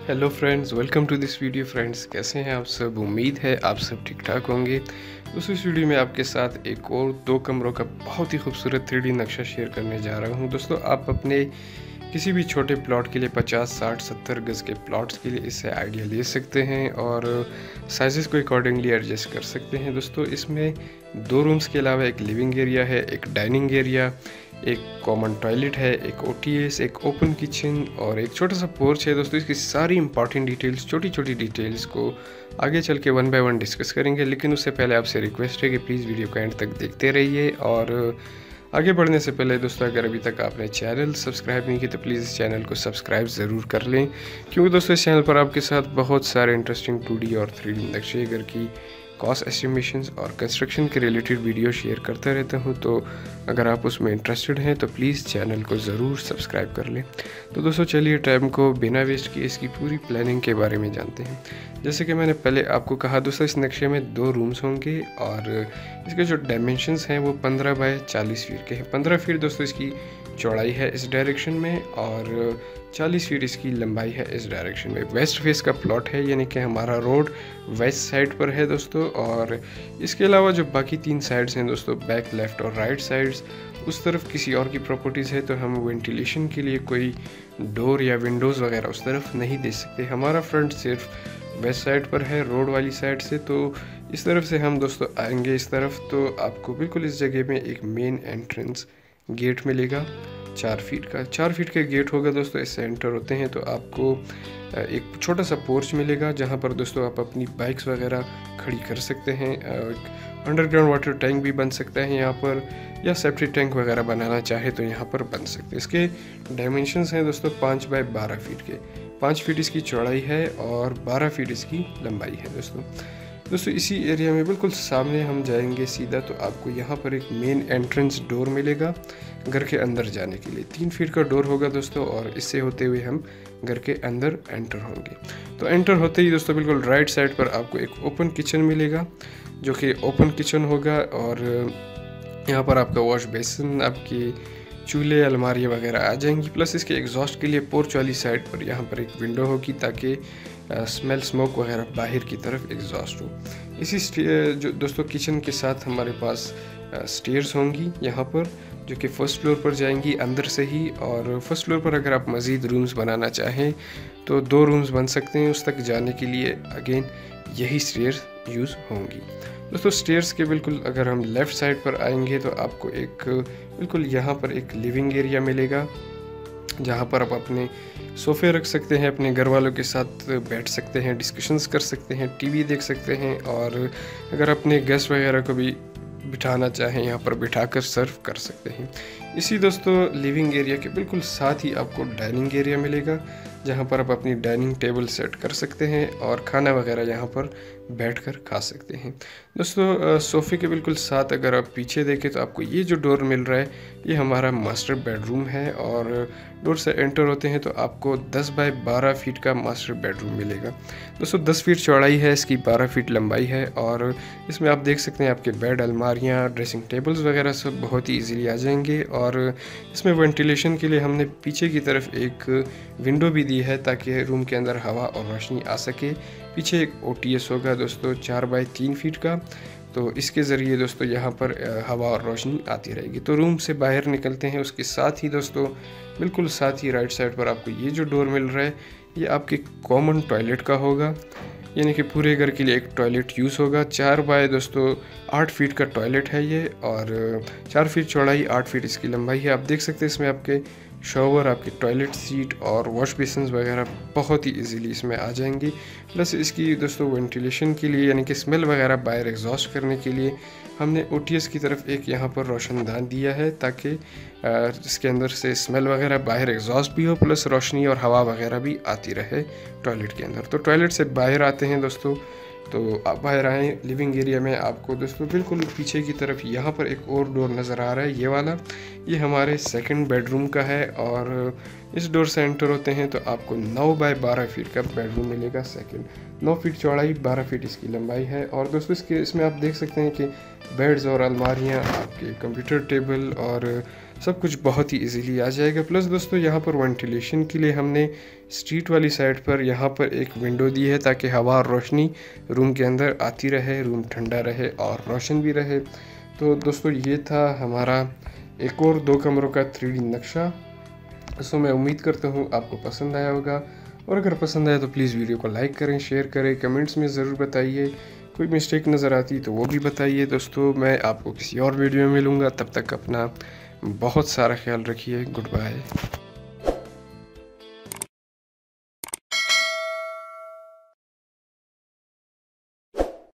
Hello friends, welcome to this video. Friends, कैसे हैं आप सब? उम्मीद है आप सब ठीक ठाक होंगे। दोस्तों, इस वीडियो में आपके साथ एक और 2 कमरों का बहुत ही खूबसूरत 3D नक्शा शेयर करने जा रहा हूं। दोस्तों, आप अपने किसी भी छोटे प्लॉट के लिए 50, 60, 70 गज़ के प्लॉट्स के लिए इससे आइडिया ले सकते हैं और साइज़ को अकॉर्डिंगली एडजस्ट कर सकते हैं। दोस्तों, इसमें 2 रूम्स के अलावा एक लिविंग एरिया है, एक डाइनिंग एरिया, एक कॉमन टॉयलेट है, एक ओटीएस, एक ओपन किचन और एक छोटा सा पोर्च है। दोस्तों, इसकी सारी इंपॉर्टेंट डिटेल्स, छोटी छोटी डिटेल्स को आगे चल के 1 बाय 1 डिस्कस करेंगे। लेकिन उससे पहले आपसे रिक्वेस्ट है कि प्लीज़ वीडियो को एंड तक देखते रहिए। और आगे बढ़ने से पहले दोस्तों, अगर अभी तक आपने चैनल सब्सक्राइब नहीं किया तो प्लीज़ इस चैनल को सब्सक्राइब ज़रूर कर लें, क्योंकि दोस्तों इस चैनल पर आपके साथ बहुत सारे इंटरेस्टिंग 2D और 3D नक्शे, घर की कॉस्ट एस्टिमेशंस और कंस्ट्रक्शन के रिलेटेड वीडियो शेयर करता रहता हूं। तो अगर आप उसमें इंटरेस्टेड हैं तो प्लीज़ चैनल को ज़रूर सब्सक्राइब कर लें। तो दोस्तों, चलिए टाइम को बिना वेस्ट किए इसकी पूरी प्लानिंग के बारे में जानते हैं। जैसे कि मैंने पहले आपको कहा दोस्तों, इस नक्शे में 2 रूम्स होंगे और इसके जो डायमेंशंस हैं वो 15 बाय 40 फीट के हैं। 15 फीट दोस्तों इसकी चौड़ाई है इस डायरेक्शन में और 40 फीट इसकी लंबाई है इस डायरेक्शन में। वेस्ट फेस का प्लॉट है, यानी कि हमारा रोड वेस्ट साइड पर है दोस्तों। और इसके अलावा जो बाकी 3 साइड्स हैं दोस्तों, बैक, लेफ़्ट और राइट साइड्स, उस तरफ किसी और की प्रॉपर्टीज़ है तो हम वेंटिलेशन के लिए कोई डोर या विंडोज़ वगैरह उस तरफ नहीं दे सकते। हमारा फ्रंट सिर्फ वेस्ट साइड पर है, रोड वाली साइड से। तो इस तरफ से हम दोस्तों आएंगे इस तरफ, तो आपको बिल्कुल इस जगह में एक मेन एंट्रेंस गेट मिलेगा 4 फीट का। 4 फीट का गेट होगा दोस्तों। इससे एंटर होते हैं तो आपको एक छोटा सा पोर्च मिलेगा, जहां पर दोस्तों आप अपनी बाइक्स वगैरह खड़ी कर सकते हैं। अंडरग्राउंड वाटर टैंक भी बन सकता है यहाँ पर, या सेप्टिक टैंक वगैरह बनाना चाहे तो यहाँ पर बन सकते हैं। इसके डायमेंशंस हैं दोस्तों 5 बाय 12 फीट के। 5 फीट इसकी चौड़ाई है और 12 फीट इसकी लंबाई है दोस्तों, इसी एरिया में बिल्कुल सामने हम जाएंगे सीधा तो आपको यहाँ पर एक मेन एंट्रेंस डोर मिलेगा घर के अंदर जाने के लिए। 3 फीट का डोर होगा दोस्तों, और इससे होते हुए हम घर के अंदर एंटर होंगे। तो एंटर होते ही दोस्तों बिल्कुल राइट साइड पर आपको एक ओपन किचन मिलेगा, जो कि ओपन किचन होगा। और यहाँ पर आपका वॉश बेसिन, आपकी चूल्हे, अलमारियाँ वगैरह आ जाएंगी। प्लस इसके एग्जॉस्ट के लिए पोर्च वाली साइड पर यहाँ पर एक विंडो होगी, ताकि स्मेल, स्मोक वगैरह बाहर की तरफ एग्जॉस्ट हो। इसी जो दोस्तों किचन के साथ हमारे पास स्टेयर्स होंगी यहाँ पर, जो कि फर्स्ट फ्लोर पर जाएंगी अंदर से ही। और फर्स्ट फ्लोर पर अगर आप मज़ीद रूम्स बनाना चाहें तो 2 रूम्स बन सकते हैं। उस तक जाने के लिए अगेन यही स्टेयर्स यूज़ होंगी दोस्तों। स्टेयर्स के बिल्कुल अगर हम लेफ़्ट साइड पर आएंगे तो आपको एक बिल्कुल यहाँ पर एक लिविंग एरिया मिलेगा, जहाँ पर आप अपने सोफ़े रख सकते हैं, अपने घर वालों के साथ बैठ सकते हैं, डिस्कशंस कर सकते हैं, टीवी देख सकते हैं। और अगर अपने गेस्ट वगैरह को भी बिठाना चाहें यहाँ पर बिठाकर सर्व कर सकते हैं। इसी दोस्तों लिविंग एरिया के बिल्कुल साथ ही आपको डाइनिंग एरिया मिलेगा, जहाँ पर आप अपनी डाइनिंग टेबल सेट कर सकते हैं और खाना वगैरह यहाँ पर बैठकर खा सकते हैं दोस्तों। सोफ़े के बिल्कुल साथ अगर आप पीछे देखें तो आपको ये जो डोर मिल रहा है, ये हमारा मास्टर बेडरूम है। और डोर से एंटर होते हैं तो आपको 10 बाय 12 फीट का मास्टर बेडरूम मिलेगा दोस्तों। 10 फीट चौड़ाई है इसकी, 12 फीट लंबाई है। और इसमें आप देख सकते हैं आपके बेड, अलमारियाँ, ड्रेसिंग टेबल्स वगैरह सब बहुत ही ईजीली आ जाएंगे। और इसमें वेंटिलेशन के लिए हमने पीछे की तरफ एक विंडो भी दी है, ताकि रूम के अंदर हवा और रोशनी आ सके। पीछे एक ओटीएस होगा दोस्तों 4 बाय 3 फीट का, तो इसके ज़रिए दोस्तों यहाँ पर हवा और रोशनी आती रहेगी। तो रूम से बाहर निकलते हैं, उसके साथ ही दोस्तों बिल्कुल साथ ही राइट साइड पर आपको ये जो डोर मिल रहा है, ये आपके कॉमन टॉयलेट का होगा, यानी कि पूरे घर के लिए एक टॉयलेट यूज़ होगा। 4 बाय दोस्तों 8 फीट का टॉयलेट है ये, और 4 फीट चौड़ाई, 8 फीट इसकी लंबाई है। आप देख सकते हैं इसमें आपके शॉवर, आपकी टॉयलेट सीट और वॉश बेसिन वगैरह बहुत ही इजीली इसमें आ जाएंगी। प्लस इसकी दोस्तों वेंटिलेशन के लिए, यानी कि स्मेल वगैरह बाहर एग्जॉस्ट करने के लिए, हमने ओटीएस की तरफ एक यहाँ पर रोशनदान दिया है, ताकि इसके अंदर से स्मेल वगैरह बाहर एग्जॉस्ट भी हो, प्लस रोशनी और हवा वगैरह भी आती रहे टॉयलेट के अंदर। तो टॉयलेट से बाहर आते हैं दोस्तों, तो आप बाहर आएँ लिविंग एरिया में, आपको दोस्तों बिल्कुल पीछे की तरफ यहाँ पर एक और डोर नज़र आ रहा है, ये वाला। ये हमारे सेकंड बेडरूम का है। और इस डोर से एंटर होते हैं तो आपको 9 बाय 12 फीट का बेडरूम मिलेगा सेकंड। 9 फीट चौड़ाई, 12 फीट इसकी लंबाई है। और दोस्तों इसमें आप देख सकते हैं कि बेड्स और अलमारियाँ, आपके कंप्यूटर टेबल और सब कुछ बहुत ही इजीली आ जाएगा। प्लस दोस्तों यहाँ पर वेंटिलेशन के लिए हमने स्ट्रीट वाली साइड पर यहाँ पर एक विंडो दी है ताकि हवा और रोशनी रूम के अंदर आती रहे, रूम ठंडा रहे और रोशन भी रहे। तो दोस्तों ये था हमारा एक और 2 कमरों का 3D नक्शा। सो मैं उम्मीद करता हूँ आपको पसंद आया होगा, और अगर पसंद आया तो प्लीज़ वीडियो को लाइक करें, शेयर करें, कमेंट्स में ज़रूर बताइए। कोई मिस्टेक नज़र आती तो वो भी बताइए। दोस्तों मैं आपको किसी और वीडियो में मिलूँगा, तब तक अपना बहुत सारा ख्याल रखिए। Good bye.